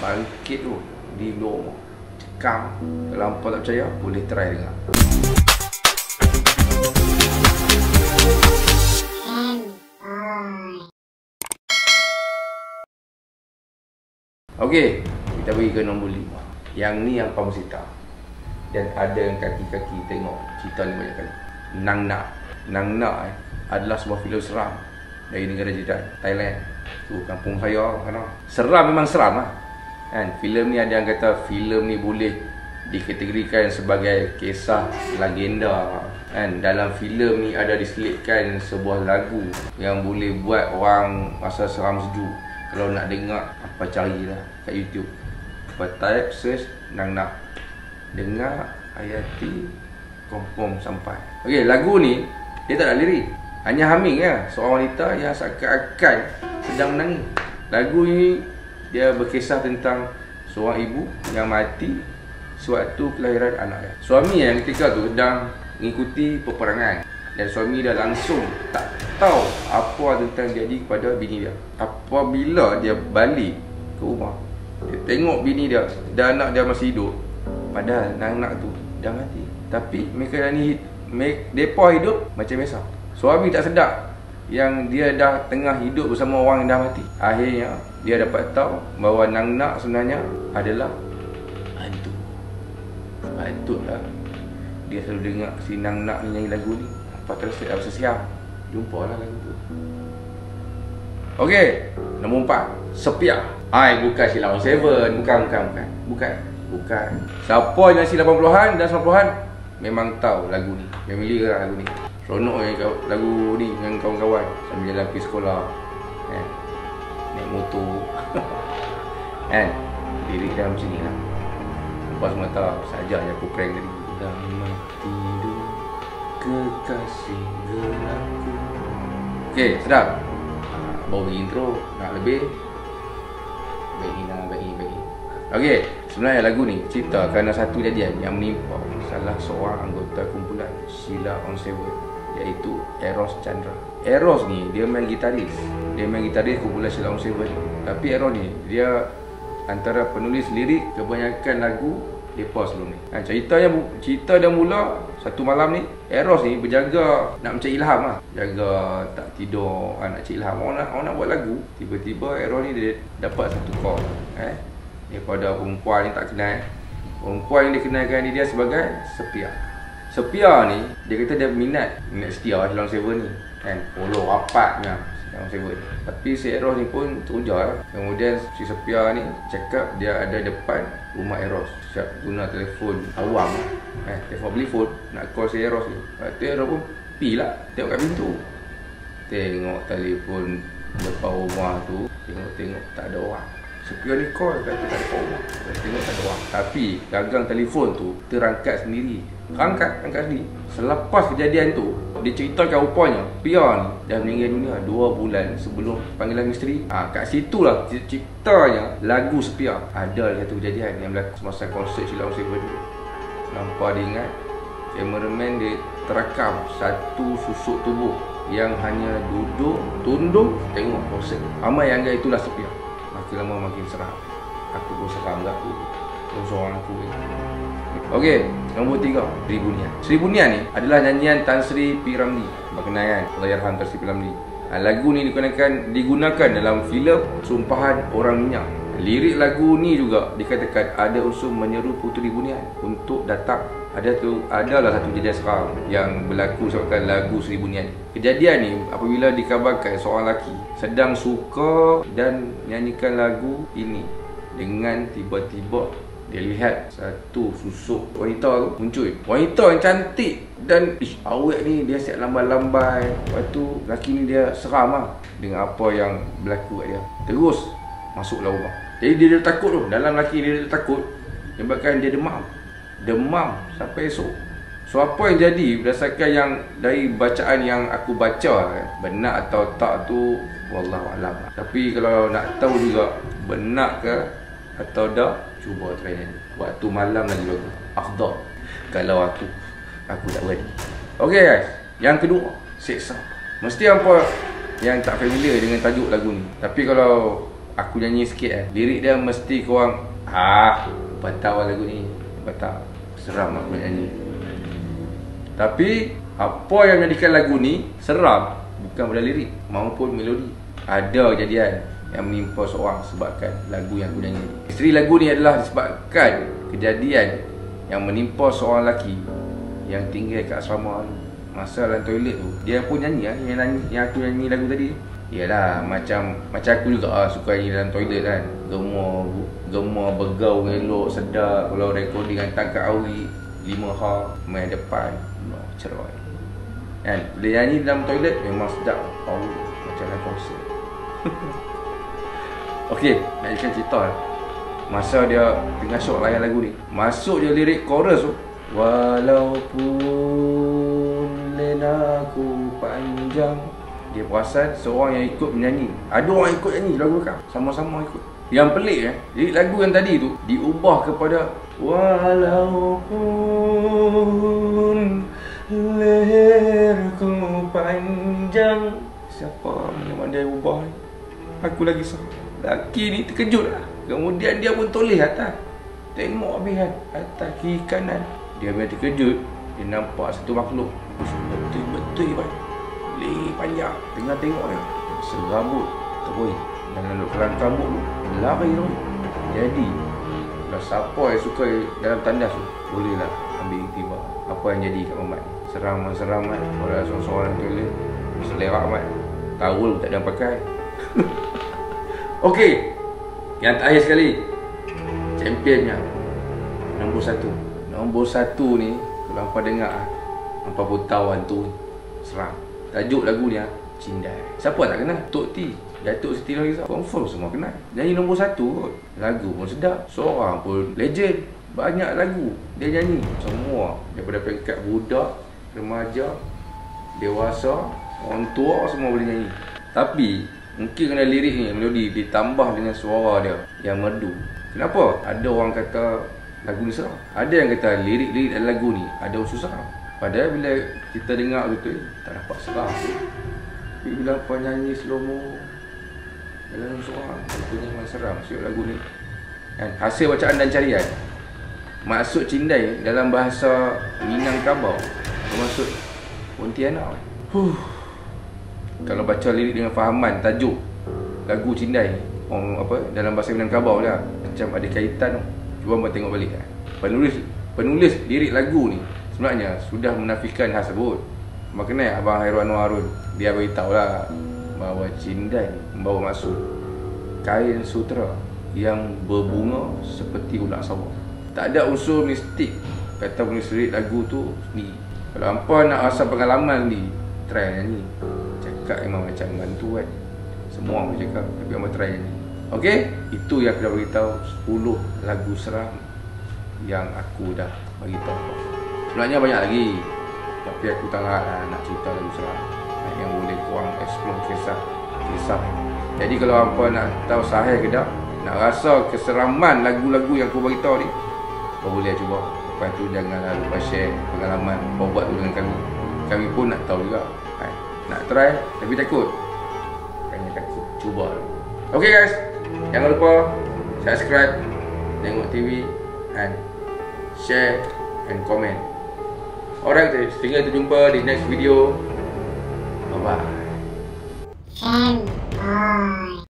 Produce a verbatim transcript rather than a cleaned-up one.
bangkit tu di luar rumah. Cekam. Kalau hampa tak percaya, boleh try dengar. Okey, kita pergi ke nombor lima. Yang ni yang kamu cerita. Dan ada yang kaki-kaki tengok cerita ni banyak kali. Nang Nak. Nang Nak eh, adalah sebuah filem seram dari negara jiran, Thailand. Tu kampung saya kan. Seram, memang seram lah. Kan, filem ni ada yang kata filem ni boleh dikategorikan sebagai kisah legenda. Kan, dalam filem ni ada diselitkan sebuah lagu yang boleh buat orang rasa seram sejuk. Kalau nak dengar, apa carilah kat YouTube. Apa type search Nang Nak. Dengar, hayati, confirm sampai. Okey, lagu ni dia tak ada lirik. Hanya humming ya, seorang wanita yang seakan-akan sedang menangis. Lagu ni dia berkisah tentang seorang ibu yang mati sewaktu kelahiran anaknya. Suami yang ketika tu sedang mengikuti peperangan dan suami dah langsung tak tahu apa tentang jadi kepada bini dia. Apabila dia balik ke rumah, dia tengok bini dia dan anak dia masih hidup, padahal anak tu dah mati. Tapi mereka ni mereka hidup macam biasa. Suami tak sedar yang dia dah tengah hidup bersama orang yang dah mati. Akhirnya dia dapat tahu bahawa Nang Nak sebenarnya adalah hantu. Patutlah dia selalu dengar si Nang Nak ni nyanyi lagu ni. Apa terus rasa siap. Jumpalah lagu tu. Okey, nombor empat, Sepiah. Ai, bukan si lawan Seven, bukan bukan bukan. Bukan. Bukan. Siapa yang si lapan puluhan dan sembilan puluhan memang tahu lagu ni. Familiar lah lagu ni. Seronok eh lagu ni dengan kawan-kawan sambil jalan pergi sekolah. Eh. Naik motor. Kan? Lirik dah macam ni lah. Lepas mata saja je aku prank tadi. Selamat tidur kekasih gelapku. Okey, sedap. Baru intro, nak lebih. Baik nak baik baik. Okey, sebenarnya lagu ni cerita kerana satu kejadian yang menimpa salah seorang anggota kumpulan Sheila on Seven, iaitu Eros Chandra. Eros ni dia main gitaris. Dia main gitaris kumpulan Sheila on Seven. Tapi Eros ni dia antara penulis lirik kebanyakan lagu depa sebelum ni. Ha, ceritanya cerita dah mula satu malam ni Eros ni berjaga nak mencari ilham lah. Jaga tak tidur, ha, nak cari ilham. Orang nak, orang nak buat lagu. Tiba-tiba Eros ni dia dapat satu call. Eh, daripada perempuan ni tak kenal. Perempuan yang dikenalkan dia sebagai Sepiah. Sepiah ni dia kata dia minat minat setia Sheila on Seven ni. Kan, follow rapatnya Sheila on Seven. Tapi si Eros ni pun teruja lah. Kemudian si Sepiah ni cakap dia ada depan rumah Eros. Siap guna telefon awam. Eh, telefon beli phone nak call si Eros ni. Lepas tu Eros pun pi lah tengok kat pintu. Tengok telefon depan rumah tu, tengok-tengok tak ada orang. Sepiah ni call kata tak ada orang. Tengok tak ada orang. Tapi gagang telefon tu terangkat sendiri. Angkat, angkat sendiri. Selepas kejadian tu, dia ceritakan rupanya Sepiah ni dah meninggal dunia dua bulan sebelum panggilan misteri. Ha, kat situlah ceritanya lagu Sepiah. Ada satu kejadian yang berlaku semasa konsert Sheila on Seven dulu. Nampak dia ingat cameraman dia terakam satu susuk tubuh yang hanya duduk, tunduk, tengok konsert. Ramai yang anggap itulah Sepiah. Makin lama makin seram. Aku pun seram lah aku. Seorang aku ni. Okey, nombor tiga, Sri Bunian. Sri Bunian ni adalah nyanyian Tan Sri P. Ramlee. Berkenaan kan, Allahyarham Tan Sri P. Ramlee. Ha, lagu ni digunakan digunakan dalam filem Sumpahan Orang Minyak. Lirik lagu ni juga dikatakan ada unsur menyeru Puteri Bunian untuk datang. Ada tu adalah satu kejadian seram yang berlaku sebabkan lagu Sri Bunian. Kejadian ni apabila dikabarkan seorang lelaki sedang suka dan nyanyikan lagu ini, dengan tiba-tiba dia lihat satu susuk wanita tu muncul. Wanita yang cantik dan ish, awet ni dia siap lambai-lambai. Lepas tu lelaki ni dia seram lah dengan apa yang berlaku kat dia. Terus masuklah rumah. Jadi dia, dia takut tu. Dalam lelaki dia, dia takut menyebabkan dia demam. Demam sampai esok. So apa yang jadi berdasarkan yang dari bacaan yang aku baca, benar atau tak tu wallahualam. Tapi kalau nak tahu juga benar ke atau tak, cuba try nyanyi. Waktu malam lagi bagus. Afdal. Kalau aku Aku tak berani. Okay guys, yang kedua, Seksa. Mesti hampa yang tak familiar dengan tajuk lagu ni. Tapi kalau aku nyanyi sikit eh, lirik dia mesti korang ah, batal lagu ni, batal, seram aku nak nyanyi. Tapi apa yang menjadikan lagu ni seram bukan pada lirik maupun melodi. Ada kejadian yang menimpa seorang sebabkan lagu yang aku nyanyi. Isteri lagu ni adalah disebabkan kejadian yang menimpa seorang lelaki yang tinggal kat asrama tu. Masa dalam toilet tu, dia pun nyanyi lah, yang, nyanyi, yang aku nyanyi lagu tadi. Yalah, macam macam aku juga lah, suka nyanyi dalam toilet kan. Gemar, gemar bergaul elok, sedap. Kalau recording hantar kat Awi lima H, main depan, no, cerai kan. Bila nyanyi dalam toilet memang sedap. Oh, macam dalam konsert. Okey, nak ikan cerita lah. Masa dia tengah syok layan lagu ni, masuk je lirik chorus tu. Walaupun lenaku panjang. Dia perasan seorang yang ikut menyanyi. Ada orang ikut nyanyi lagu kau, sama-sama ikut. Yang pelik eh, lirik lagu yang tadi tu diubah kepada walaupun leherku panjang. Siapa yang dia ubah ni? Aku lagi sah. Laki ni terkejut lah. Kemudian dia pun toleh atas. Tengok habis kan, atas kiri kanan. Dia memang terkejut. Dia nampak satu makhluk betul-betul kan, leher panjang. Tengah tengok dia, serabut terus dalam kerang rambut tu lari tu. Jadi kalau siapa yang suka dalam tandas tu, bolehlah ambil iktibar apa yang jadi kat Mamat. Seram-seram kan. Kalau ada seorang-seorang tu toilet, selera amat. Tawul tak ada pakai. Okey, yang terakhir sekali, championnya nombor satu. Nombor satu ni, kalau hampa dengar, hampa pun tahu hantu seram. Tajuk lagu ni, Cindai. Siapa tak kenal? Tok T, Datuk Siti Nurhaliza. Confirm semua kenal. Nyanyi nombor satu kot. Lagu pun sedap, seorang pun legend. Banyak lagu dia nyanyi. Semua, daripada peringkat budak, remaja, dewasa, orang tua, semua boleh nyanyi. Tapi mungkin kena lirik ni, melodi ditambah dengan suara dia yang merdu. Kenapa? Ada orang kata lagu ni seram. Ada yang kata lirik-lirik dalam lagu ni ada unsur seram. Padahal bila kita dengar betul, tak dapat seram. Tapi bila apa nyanyi slow-mo dalam suara, itu memang seram siap lagu ni kan? Hasil bacaan dan carian, maksud Cindai dalam bahasa Minangkabau bermaksud Pontianak. Huh. Kalau baca lirik dengan fahaman tajuk lagu Cindai, orang apa dalam bahasa Minangkabau lah, macam ada kaitan. Cuba buat tengok balik kan. Penulis penulis lirik lagu ni sebenarnya sudah menafikan hal tersebut. Maknanya Abang Hairul Anwar Harun dia beritahu lah bahawa Cindai membawa maksud kain sutera yang berbunga seperti ulat sawah. Tak ada unsur mistik kata penulis lirik lagu tu ni. Kalau hampa nak rasa pengalaman ni, try nyanyi. Cakap memang macam bantu kan. Semua orang cakap, tapi hampa try nyanyi. Okey, itu yang aku dah beritahu sepuluh lagu seram yang aku dah beritahu. Sebenarnya banyak lagi, tapi aku tak nak nak cerita lagu seram yang boleh korang explore kisah kisah. Jadi kalau hampa nak tahu sahih ke tak, nak rasa keseraman lagu-lagu yang aku beritahu ni, kau boleh cuba. Lepas tu janganlah lupa share pengalaman kau buat tu dengan kami. Kami pun nak tahu juga. Hai, nak try tapi takut. Kami akan cuba. Okay guys, jangan lupa subscribe, tengok T V and share and comment. Alright guys, sehingga kita jumpa di next video. Bye bye.